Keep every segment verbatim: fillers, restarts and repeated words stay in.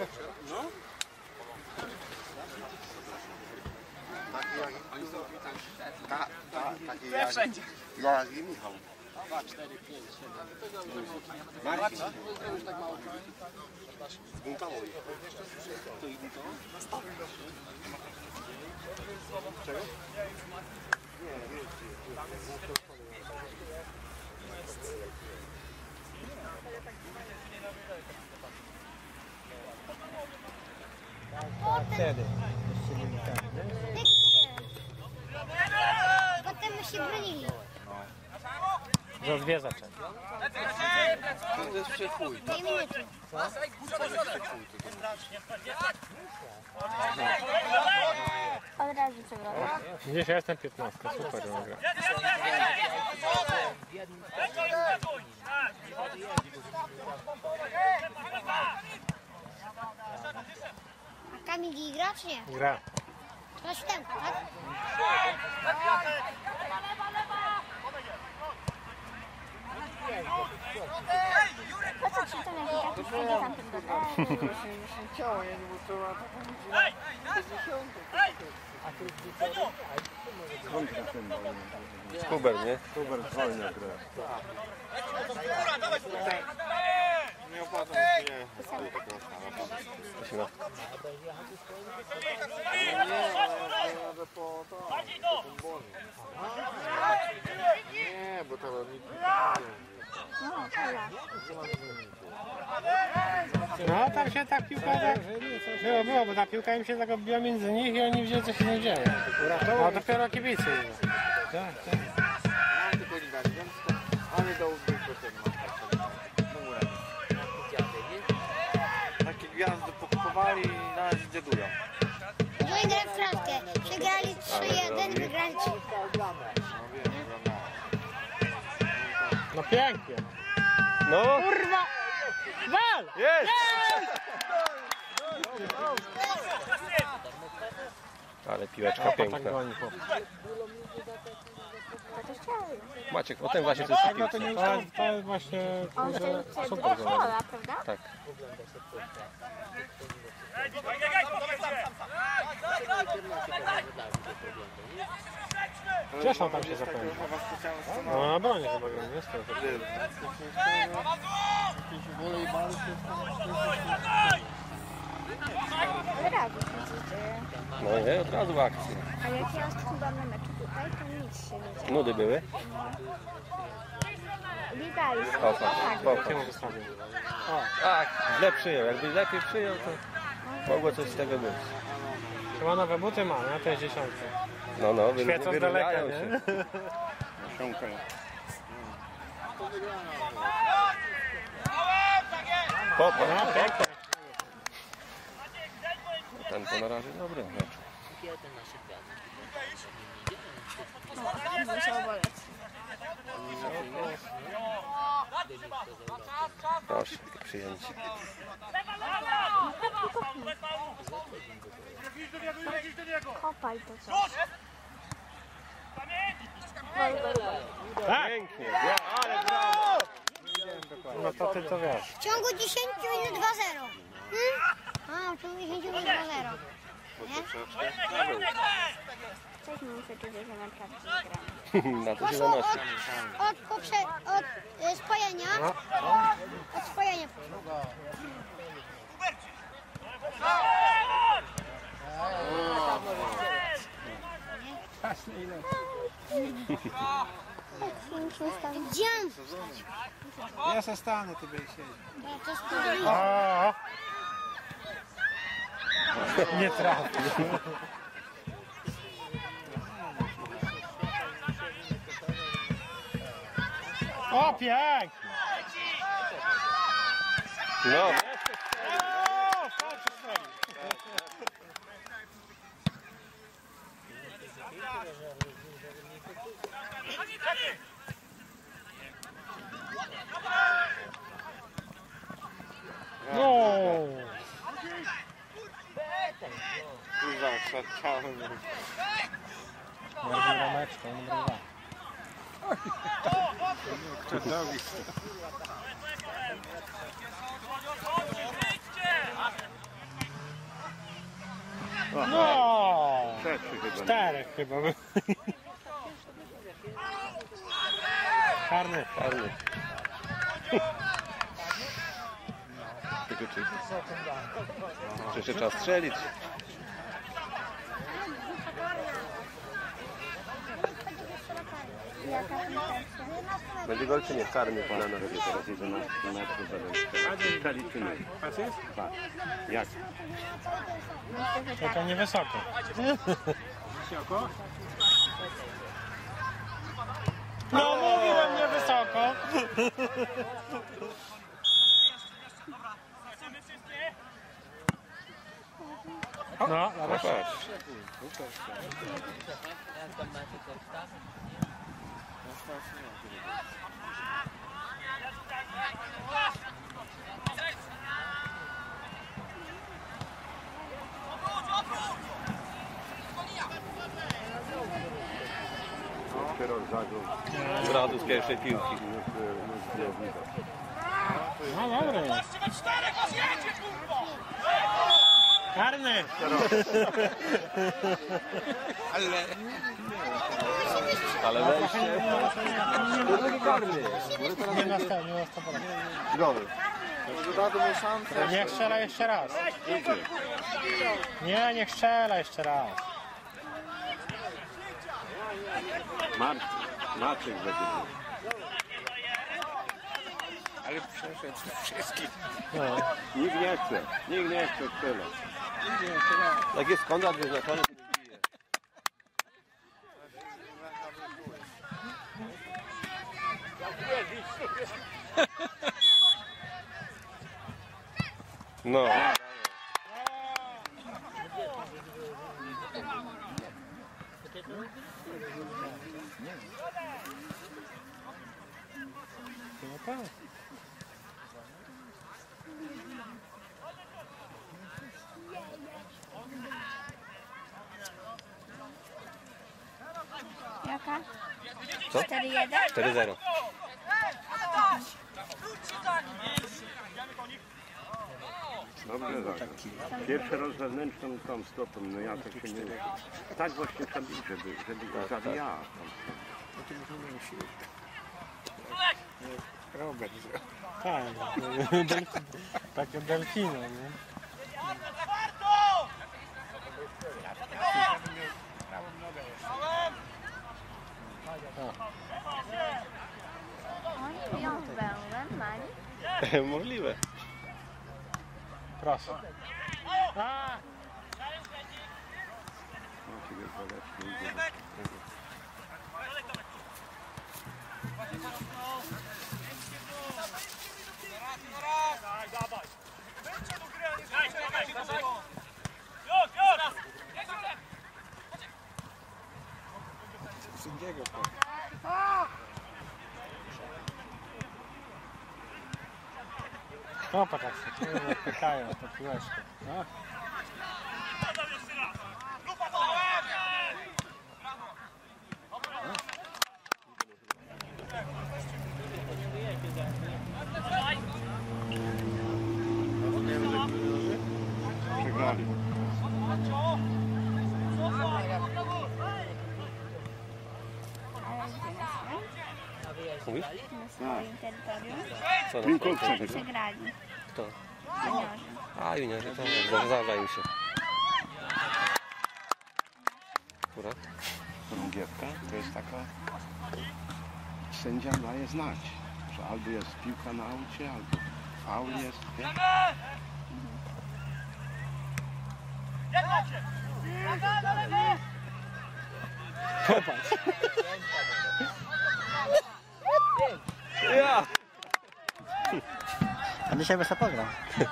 No. Ta, ta, taki jak, jak i Michał. dwa, cztery, pięć, siedem. Marcin. Już tak mało. Zbuntował ich. To i to? Czego? Nie, nie, Wtedy. Potem my się bronili. Za dwie zaczęli. to jest przechuj. Dwie minuty. Od razu przewrotę. Gdzieś ja jestem piętnastka, super gra. A Kamil gra czy nie? Gra. To na siódemkę, tak? Po co ci to na taki przyjdzie tam tylko? Ciało, ja nie muszę Kuber, nie? Kuber wolno gra. Nie opłacam się, nie. Prosimy. Nie, ale jadę po to. Nie, bo to nic No, dobra. No tam się ta piłka tak... Było, było, bo ta piłka im się tak odbiła między nich i oni widzieli, co się nie dzieje. No dopiero kibice. Tak, tak. mam tylko nie dać, więc to... Ale do uzbyt potem mam. Takie gwiazdy pokupowali i na razie dziedują. No i grali w kratkę. Przegrali trzy jeden, wygrali trzy. No wiem, oglądałem. No pięknie. No! Kurwa! Wal! Jest! Ale piłeczka piękna. Maciek, o tym właśnie to jest No to, nie, to, jest, to jest właśnie kurde, super zabawa. Prawda? Tak. Cieszą tam się zapewne. No na bronie chyba gra, nie? Stoi. Jakieś volejbal Od razu widzicie. No nie, od razu w akcji. A jak ja byłam na meczu tutaj, to nic się nie dzieje. Nudy były. Widali się. O, tak. O, Jakiemu wystawię? tak, źle przyjął. Jakby lepiej przyjął, to mogło coś z tego być. Chyba nowe buty ma, nie? To jest dziesiątki. No, no, wy, Świecą z daleka, wyróżniają nie? się. Osiąkają. Popa. No pięknie. Ten to na razie dobry mecz. Musiał boleć. Proszę, takie przyjęcie. Kopaj to coś. Tak! Pięknie, ale brawo! No to ty to wiesz. W ciągu dziesięciu minut dwa zero. Hmm? A, w ciągu dziesięciu minut dwa zero. Nie? Coś mi muszę tu że na przykład gramy. Na to się Poszło od, zanosi. od, poprze, od y, spojenia. Od spojenia poszło. Gdzie? Ja se stanę, ty będziesz siedzieć. Ja to studiuję. O! Nie trafił. O, pięknie! No, O, patrz, strzelił. No! Kurwa, szarkałem. Bardzo rameczka, on brawa. No! Trzeci chyba. Czterech chyba. Karny. Karny. Tylko czy... Czy jeszcze trzeba strzelić? Będzie gol czy nie? Karny pana na razie teraz jedenaście metrów zadań. Zaliczymy. Tak. Jak? Tylko niewysoko. Wysoko? No mówiłem niewysoko. No, No dobra. patrz. Dopiero zagrał. Z radu z pierwszej piłki. No dobry. Karny. Ale wejście. Nie na sto, nie na sto. Gol. Dodamy szansę. Niech strzela jeszcze raz. Nie, niech strzela jeszcze raz. Marcin. Maciek będzie. Ale przeszedł wszystkich. No. Nikt nie chce. Nikt nie chce strzelać. Jak jest Konrad wyznaczony, to nie bije. No. No tak. Jaka? Co? cztery jeden? cztery zero. Dobrze zagrał. Pierwszy raz wewnętrzną tą stopą, no ja tak się nie... Tak właśnie trzeba być, żeby, żeby go zabijała. No to może miał siłę. Robert zrobił. Tak. Delfin, takie delfiny, nie? Prawą nogę jeszcze. Oni piją węglem, mali. Możliwe. Proszę. A! Sędziego to. No patrz jak się kurde pykają to piłeczkę. No. Przegrali. Mówisz? Na swoim terytorium. Co? Piłkowca No? wygrał. Przegrali. Kto? Juniorzy. A, juniorzy, to zdarza im się. Akurat. Chorągiewka to jest taka... Sędzia daje znać, że albo jest piłka na aucie, albo faul jest. Nie? Popatrz. Ja! A dzisiaj by sobie pograł.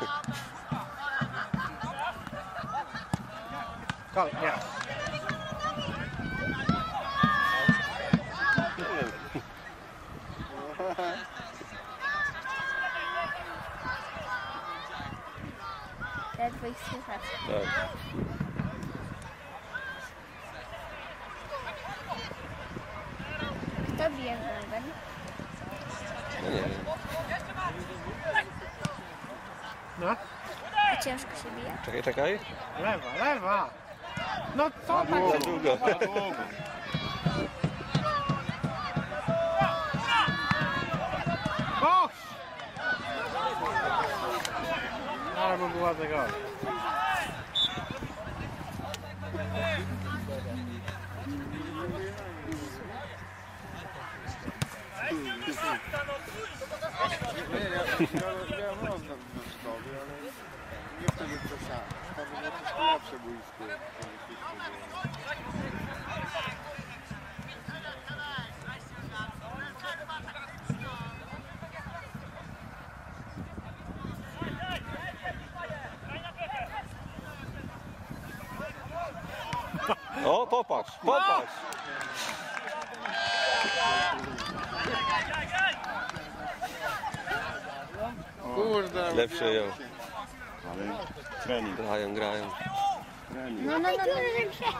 Gol, nie. Ledwo ich słychać. Tak. Kto bije węglem? No nie wiem. No. A ciężko się bije? Czekaj, czekaj. Lewa, lewa. No co tak Za się... długo. O! Albo była tego. Nie, ja, ja, ja mam do szkoły, ale nie wtedy to sam. Tam było jakieś lepsze boisko. O, popatrz, popatrz. Kurde, Lepsze ją. Ale trening, Grają, grają. trening. No, no, no, no.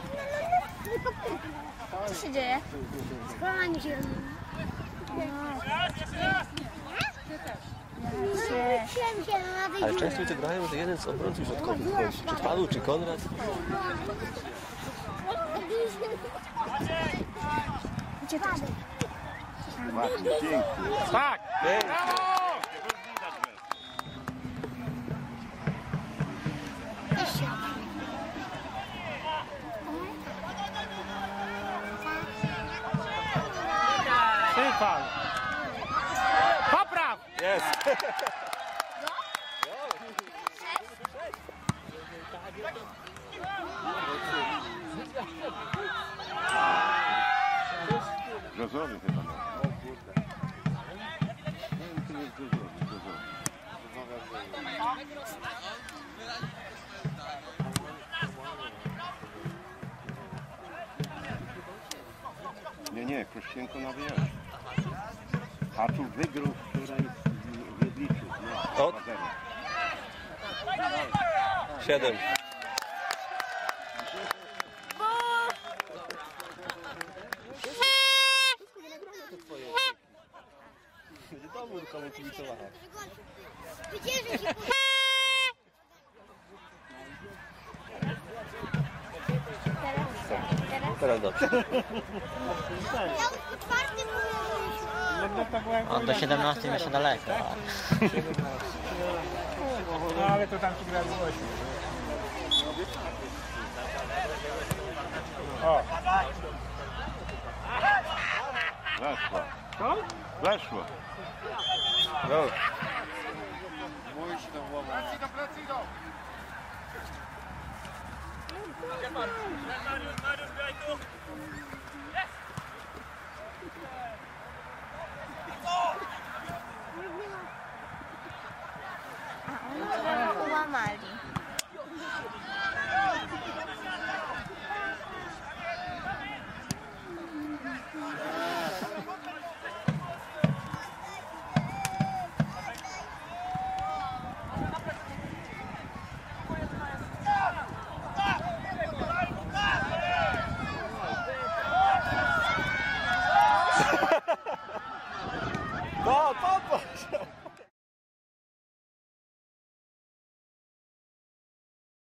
Co się dzieje? Skłamanie się. Ale często to grają, że jeden z obrońców środkowych wchodzi. Czy Paweł, czy Konrad? Ładnie, pięknie. Tak! Pięknie. Przypal! Popraw! Jest. Brzozowy chyba ma. Nie, to jest brzozowy, brzozowy. Nie, nie, Kościenko na wyjeździe. A tu wygrał wczoraj w Jedliczu. Nie, O. dwa zero. Siedem. Dowód komu kibicowała. Wycieszę się. Teraz dobrze. Ja już po czwartym mówię. On do siedemnastej jeszcze daleko. No ale to tam ci grali ośmiu. O! Weszła. Co? Weszła. No.